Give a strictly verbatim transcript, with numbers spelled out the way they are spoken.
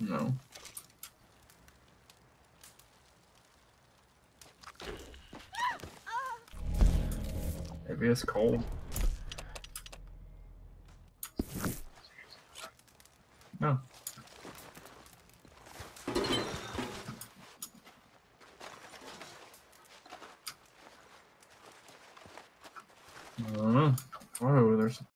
No. Maybe it's cold. No. I don't know. Oh, there's